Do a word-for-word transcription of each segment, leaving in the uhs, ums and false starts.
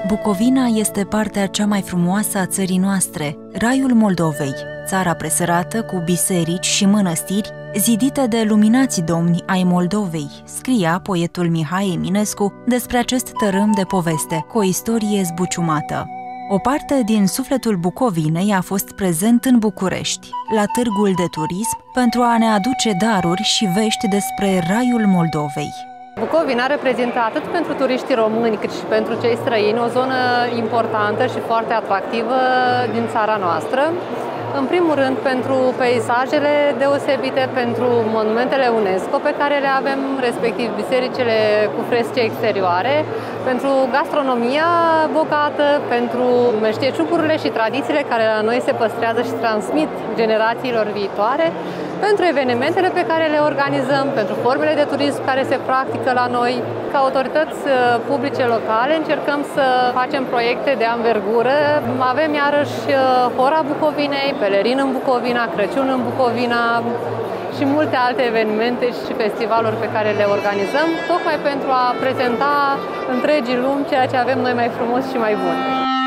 Bucovina este partea cea mai frumoasă a țării noastre, raiul Moldovei, țara presărată cu biserici și mănăstiri, zidite de luminați domni ai Moldovei, scria poetul Mihai Eminescu despre acest tărâm de poveste, cu o istorie zbuciumată. O parte din sufletul Bucovinei a fost prezent în București, la târgul de turism, pentru a ne aduce daruri și vești despre raiul Moldovei. Bucovina reprezintă atât pentru turiștii români cât și pentru cei străini o zonă importantă și foarte atractivă din țara noastră. În primul rând pentru peisajele deosebite, pentru monumentele UNESCO pe care le avem, respectiv bisericile cu fresce exterioare, pentru gastronomia bogată, pentru meșteșugurile și tradițiile care la noi se păstrează și transmit generațiilor viitoare, pentru evenimentele pe care le organizăm, pentru formele de turism care se practică la noi. Ca autorități publice locale încercăm să facem proiecte de anvergură. Avem iarăși Hora Bucovinei, Pelerin în Bucovina, Crăciun în Bucovina și multe alte evenimente și festivaluri pe care le organizăm, tocmai pentru a prezenta întregii lumi ceea ce avem noi mai frumos și mai bun.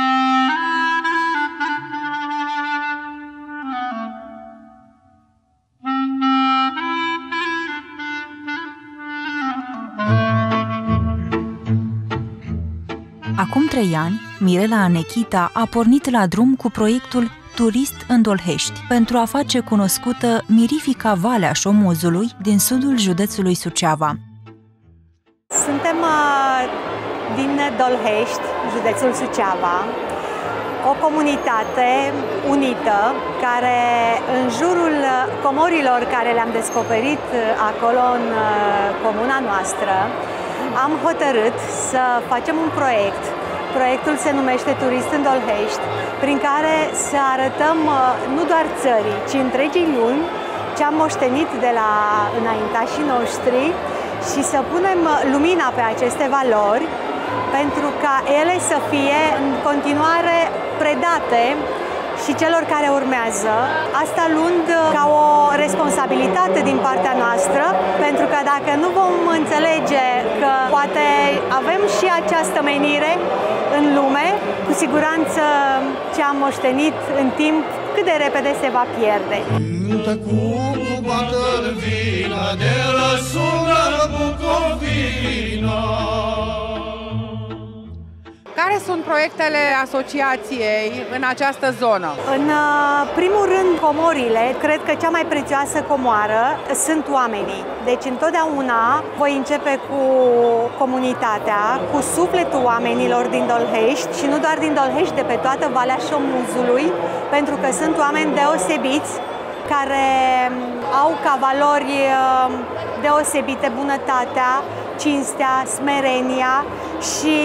Acum trei ani, Mirela Anechita a pornit la drum cu proiectul Turist în Dolhești pentru a face cunoscută mirifica Valea Șomozului din sudul județului Suceava. Suntem din Dolhești, județul Suceava, o comunitate unită care în jurul comorilor care le-am descoperit acolo în comuna noastră, am hotărât să facem un proiect. Proiectul se numește Turist în Dolhești, prin care să arătăm nu doar țării, ci întregii lumi ce am moștenit de la înaintașii noștri și să punem lumina pe aceste valori pentru ca ele să fie în continuare predate și celor care urmează, asta luând ca o responsabilitate din partea noastră, pentru că dacă nu vom înțelege că poate avem și această menire în lume, cu siguranță ce am moștenit în timp cât de repede se va pierde. Care sunt proiectele asociației în această zonă? În primul rând, comorile. Cred că cea mai prețioasă comoară sunt oamenii. Deci întotdeauna voi începe cu comunitatea, cu sufletul oamenilor din Dolhești și nu doar din Dolhești, de pe toată Valea Șomuzului, pentru că sunt oameni deosebiți care au ca valori deosebite bunătatea, cinstea, smerenia și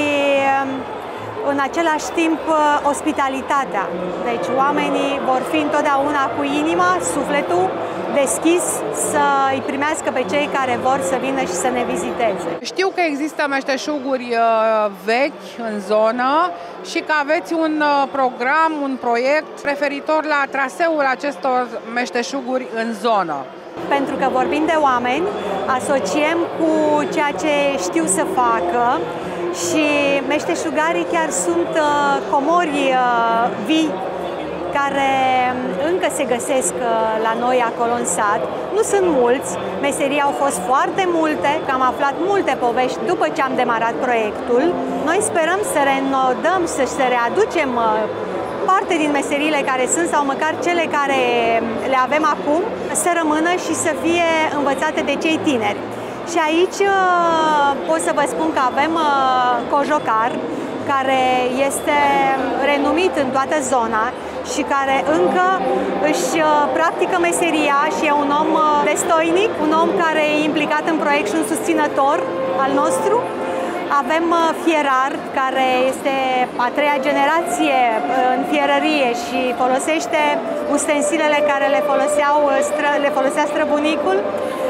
în același timp ospitalitatea. Deci oamenii vor fi întotdeauna cu inima, sufletul deschis să îi primească pe cei care vor să vină și să ne viziteze. Știu că există meșteșuguri vechi în zonă și că aveți un program, un proiect referitor la traseul acestor meșteșuguri în zonă. Pentru că vorbim de oameni, asociem cu ceea ce știu să facă și meșteșugarii chiar sunt comori vii care încă se găsesc la noi acolo în sat. Nu sunt mulți, meserii au fost foarte multe, că am aflat multe povești după ce am demarat proiectul. Noi sperăm să renodăm, să se readucem parte din meseriile care sunt sau măcar cele care le avem acum să rămână și să fie învățate de cei tineri. Și aici pot să vă spun că avem cojocar, care este renumit în toată zona și care încă își practică meseria și e un om destoinic, un om care e implicat în proiect și un susținător al nostru. Avem fierar, care este a treia generație în fierărie și folosește ustensilele care le, foloseau, le folosea străbunicul.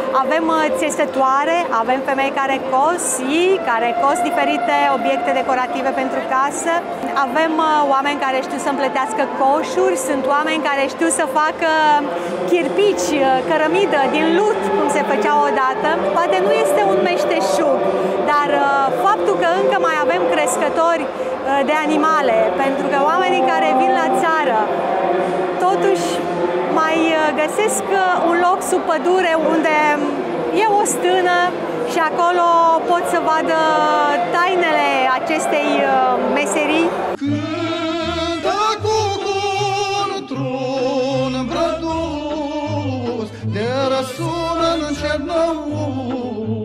Avem țesătoare, avem femei care cos, ei care cos diferite obiecte decorative pentru casă, avem oameni care știu să împletească coșuri, sunt oameni care știu să facă chirpici, cărămidă din lut, cum se făcea odată. Poate nu este un meșteșug, dar faptul că încă mai avem crescători de animale, pentru că oamenii care vin la țară totuși mai găsesc un loc sub pădure unde e o stână și acolo pot să vadă tainele acestei meserii. Cântă cucul într-un brăduț, de răsună în Cernăuț.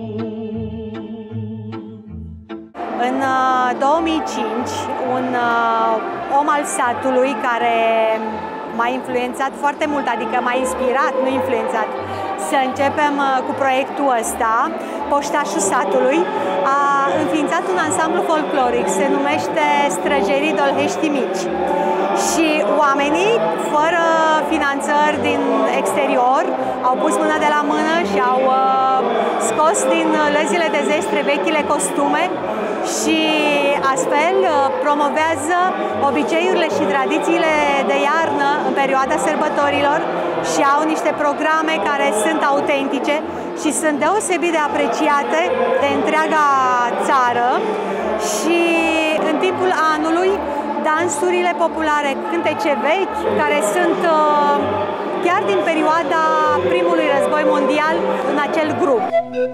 În două mii cinci, un om al satului care m-a influențat foarte mult, adică m-a inspirat, nu influențat, să începem cu proiectul ăsta, Poștașul satului, a înființat un ansamblu folcloric, se numește Străjerii Dolheștii Mici. Și oamenii, fără finanțări din exterior, au pus mâna de la mână și au uh, scos din lăzile de zestre vechile costume și astfel uh, promovează obiceiurile și tradițiile de iarnă în perioada sărbătorilor și au niște programe care sunt autentice și sunt deosebit de apreciate de întreaga țară. Și în timpul anului, dansurile populare, cântece vechi, care sunt uh, chiar din perioada primului război mondial în acel grup.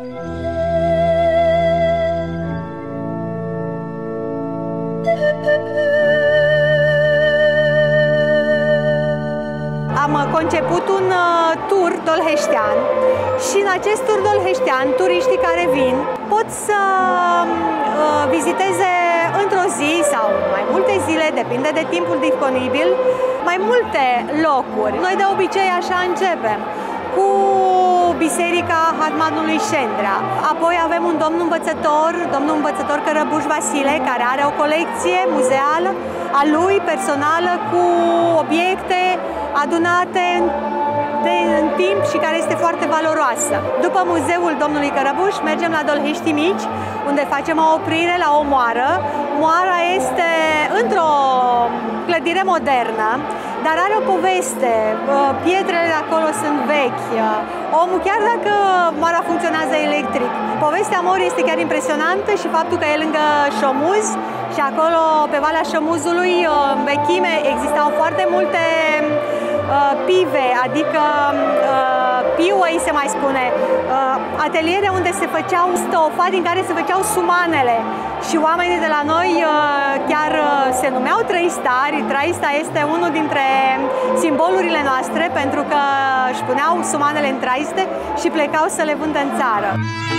Am conceput un uh, tur dolheștean și în acest tur dolheștean, turiștii care vin pot să uh, viziteze într-o zi sau mai multe zile, depinde de timpul disponibil, mai multe locuri. Noi de obicei așa începem, cu Biserica Hartmanului Șendrea. Apoi avem un domn învățător, domnul învățător Cărăbuș Vasile, care are o colecție muzeală a lui personală cu obiecte adunate de, în timp și care este foarte valoroasă. După muzeul domnului Cărăbuș mergem la Dolheștii Mici, unde facem o oprire la o moară. Moara este într-o clădire modernă, dar are o poveste. Pietrele de acolo sunt vechi. Omul, chiar dacă moara funcționează electric, povestea morii este chiar impresionantă și faptul că e lângă Șomuz și acolo, pe Valea Șomuzului, în vechime, existau foarte multe pive, adică piuă îi se mai spune, ateliere unde se făceau stofa din care se făceau sumanele și oamenii de la noi chiar se numeau trăistari. Trăista este unul dintre simbolurile noastre pentru că își puneau sumanele în traiste și plecau să le vândă în țară.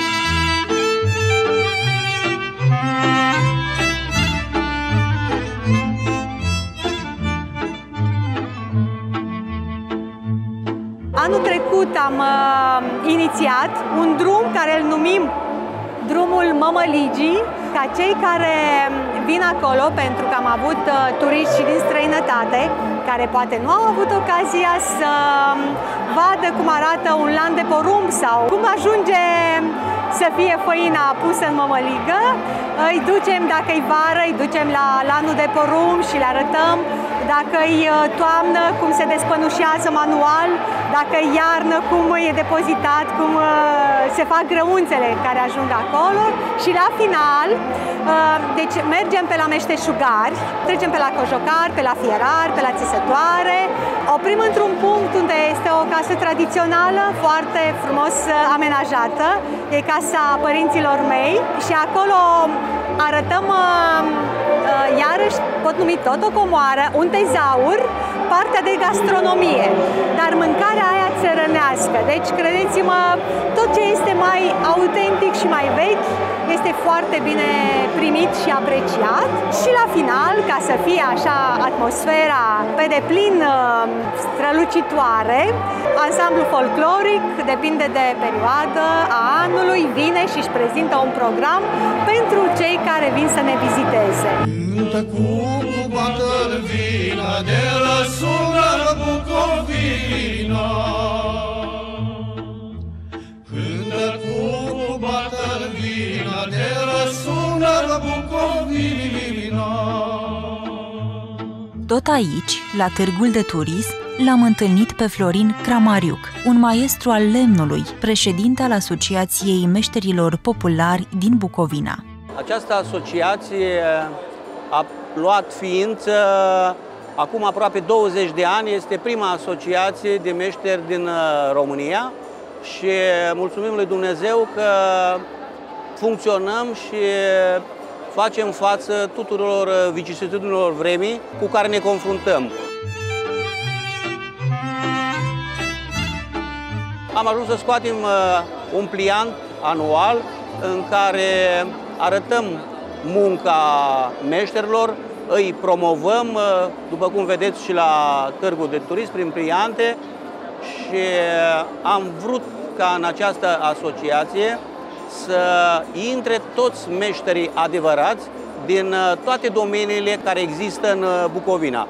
Anul trecut am uh, inițiat un drum care îl numim Drumul Mămăligii, ca cei care vin acolo, pentru că am avut uh, turiști și din străinătate, care poate nu au avut ocazia să vadă cum arată un lan de porumb sau cum ajunge să fie făina pusă în mămăligă. Îi ducem, dacă e vară, îi ducem la lanul de porumb și le arătăm. Dacă e toamnă, cum se despănușează manual, dacă e iarnă, cum e depozitat, cum se fac grăunțele care ajung acolo. Și la final, deci mergem pe la meșteșugari, trecem pe la cojocari, pe la fierari, pe la țesătoare, oprim într-un punct unde este o casă tradițională, foarte frumos amenajată, e casa părinților mei și acolo arătăm, iarăși pot numi tot o comoară, un tezaur, partea de gastronomie, dar mâncarea aia țărănească. Deci, credeți-mă, tot ce este mai autentic și mai vechi este foarte bine primit și apreciat. Și la final, ca să fie așa atmosfera pe deplin strălucitoare, ansamblu folcloric, depinde de perioadă a anului, vine și își prezintă un program pentru cei care vin să ne viziteze. Cântă cu bată-l vina, de răsună Bucovina. Tot aici, la Târgul de Turism, l-am întâlnit pe Florin Cramariuc, un maestru al lemnului, președinte al Asociației Meșterilor Populari din Bucovina. Această asociație a luat ființă acum aproape douăzeci de ani, este prima asociație de meșteri din România și mulțumim lui Dumnezeu că funcționăm și facem față tuturor vicisitudinilor vremii cu care ne confruntăm. Am ajuns să scoatem un pliant anual în care arătăm munca meșterilor, îi promovăm, după cum vedeți și la Târgul de Turism, prin pliante, și am vrut ca în această asociație să intre toți meșterii adevărați din toate domeniile care există în Bucovina.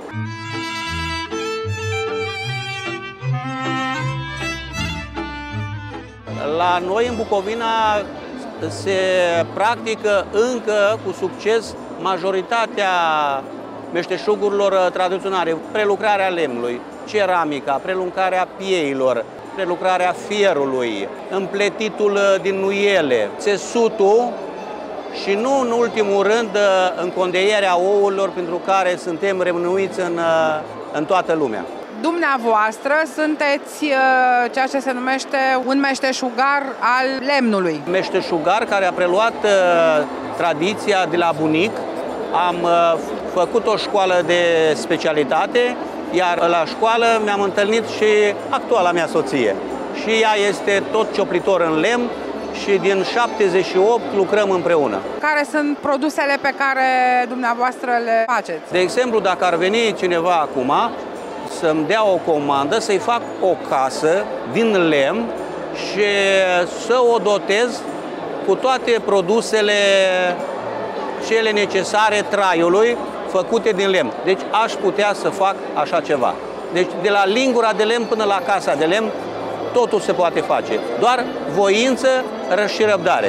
La noi în Bucovina se practică încă cu succes majoritatea meșteșugurilor tradiționale, prelucrarea lemnului, ceramica, prelucrarea pieilor, prelucrarea fierului, împletitul din nuiele, țesutul și nu în ultimul rând încondeierea ouălor, pentru care suntem renuiți în, în toată lumea. Dumneavoastră sunteți ceea ce se numește un meșteșugar al lemnului. Meșteșugar care a preluat tradiția de la bunic. Am făcut o școală de specialitate, iar la școală mi-am întâlnit și actuala mea soție. Și ea este tot cioplitor în lemn și din șaptezeci și opt lucrăm împreună. Care sunt produsele pe care dumneavoastră le faceți? De exemplu, dacă ar veni cineva acum să-mi dea o comandă, să-i fac o casă din lemn și să o dotez cu toate produsele cele necesare traiului făcute din lemn. Deci aș putea să fac așa ceva. Deci de la lingura de lemn până la casa de lemn, totul se poate face. Doar voință și răbdare.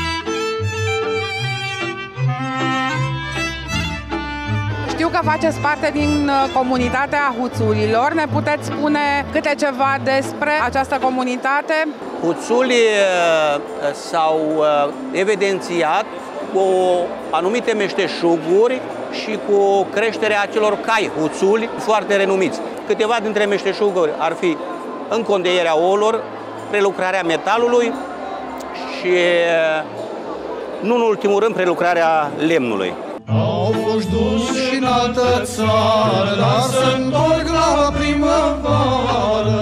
Știu că faceți parte din comunitatea Huțulilor. Ne puteți spune câte ceva despre această comunitate? Huțulii s-au evidențiat cu anumite meșteșuguri și cu creșterea acelor cai huțuli foarte renumiți. Câteva dintre meșteșuguri ar fi încondeierea ouălor, prelucrarea metalului și, nu în ultimul rând, prelucrarea lemnului. Au fost duși în altă țară, dar se întorc la primăvară.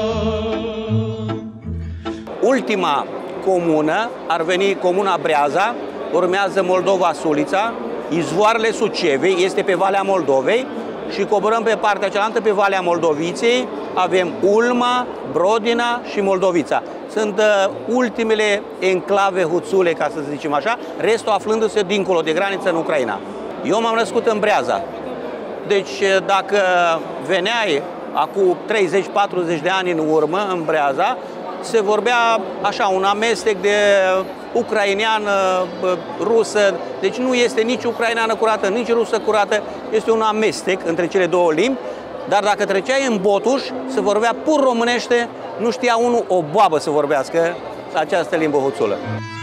Ultima comună ar veni comuna Breaza, urmează Moldova Sulița, izvoarele Sucevei, este pe Valea Moldovei și coborăm pe partea cealaltă, pe Valea Moldoviței, avem Ulma, Brodina și Moldovița. Sunt uh, ultimele enclave huțule, ca să zicem așa, restul aflându-se dincolo de graniță în Ucraina. Eu m-am născut în Breaza, deci dacă veneai acum treizeci patruzeci de ani în urmă în Breaza, se vorbea așa, un amestec de ucraineană, rusă, deci nu este nici ucraineană curată, nici rusă curată, este un amestec între cele două limbi, dar dacă treceai în Botuș, se vorbea pur românește, nu știa unul o boabă să vorbească această limbă huțulă.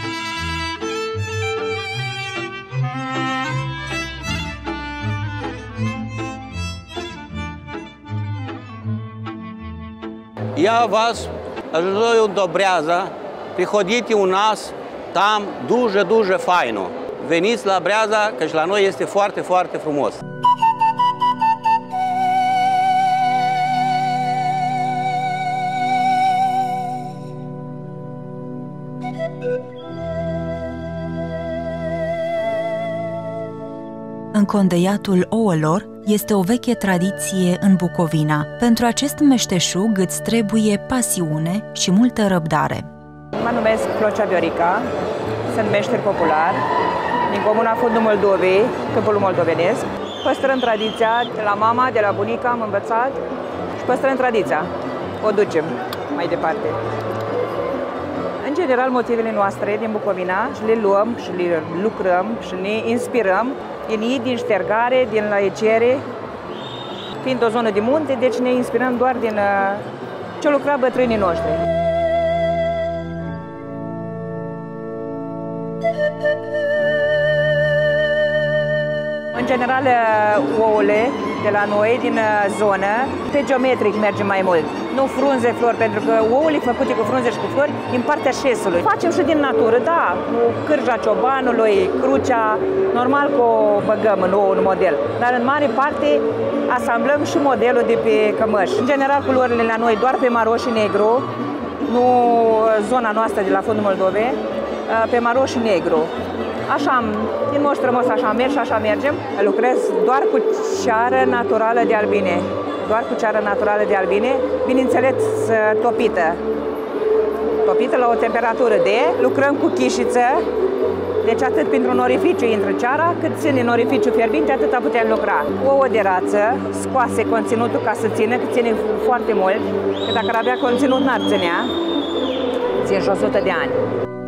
Я вас желаю до Breaza, приходите у нас, там дуже-дуже файно. Veniți la Breaza, căci la noi este foarte, foarte frumos. Încondeiatul ouălor este o veche tradiție în Bucovina. Pentru acest meșteșug îți trebuie pasiune și multă răbdare. Mă numesc Flocea Viorica, sunt meșter popular din comuna Fundul Moldovei, câmpul moldovenesc. Păstrăm tradiția, de la mama, de la bunica am învățat și păstrăm tradiția, o ducem mai departe. În general, motivele noastre din Bucovina și le luăm și le lucrăm și ne inspirăm din ei, din ștergare, din laiciere fiind o zonă de munte, deci ne inspirăm doar din ce lucrau bătrânii noștri. În general, ouăle de la noi, din zonă, pe geometric merge mai mult. Nu frunze, flori, pentru că ouăle făcute cu frunze și cu flori din partea șesului. Facem și din natură, da, cu cârja ciobanului, crucea, normal că o băgăm în ou, în model. Dar în mare parte asamblăm și modelul de pe cămăși. În general, culorile la noi doar pe maro și negru, nu zona noastră de la fundul Moldovei, pe maro și negru. Așa am, din moș strămoș, așa am mers și așa mergem. Lucrez doar cu ceară naturală de albine. Doar cu ceară naturală de albine, bineînțeles topită. Topită la o temperatură de, lucrăm cu chișiță, deci atât pentru un orificiu intră ceara, cât ține în orificiu fierbinte, atâta putem lucra. Ouă de rață, scoase conținutul ca să țină, că ține foarte mult, că dacă ar avea conținut n-ar ținea, țin și o sută de ani.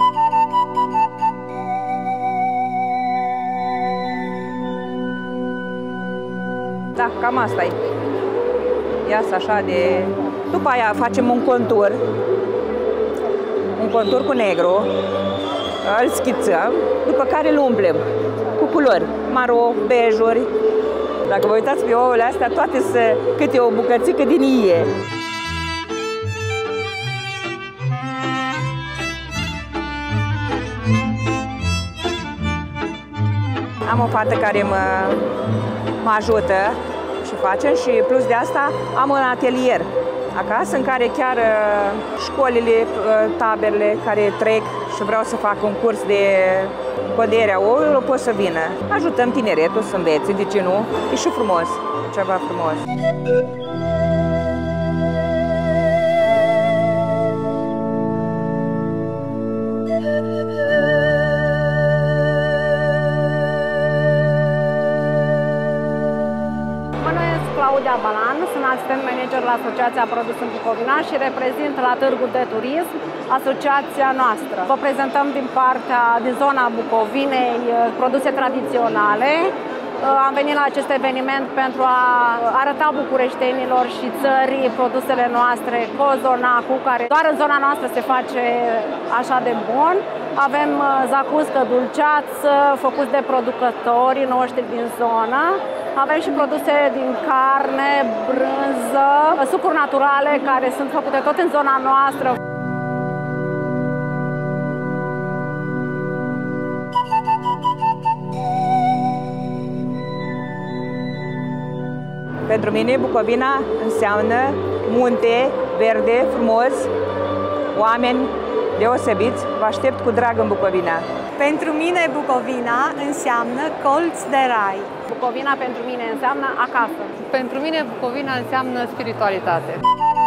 Da, cam asta e. Iasă așa de... După aia facem un contur, un contur cu negru, îl schițăm, după care îl umplem cu culori, maro, bejuri. Dacă vă uitați pe ouăle astea, toate sunt câte o bucățică din ie. Am o fată care mă, mă ajută și facem și plus de asta am un atelier acasă în care chiar școlile, taberele care trec și vreau să fac un curs de codere a ouălor pot să vină. Ajutăm tineretul să învețe, de ce nu? E și frumos, ceva frumos. Claudia Balan, sunt asistent manager la Asociația Produs în Bucovina și reprezint la Târgul de Turism asociația noastră. Vă prezentăm din partea, din zona Bucovinei, produse tradiționale. Am venit la acest eveniment pentru a arăta bucureștenilor și țării produsele noastre, cozonacul, care doar în zona noastră se face așa de bun. Avem zacuscă dulceață, făcuți de producătorii noștri din zonă. Avem și produse din carne, brânză, sucuri naturale care sunt făcute tot în zona noastră. Pentru mine, Bucovina înseamnă munte, verde, frumos, oameni deosebiți. Vă aștept cu drag în Bucovina. Pentru mine, Bucovina înseamnă colț de rai. Bucovina pentru mine înseamnă acasă. Pentru mine, Bucovina înseamnă spiritualitate.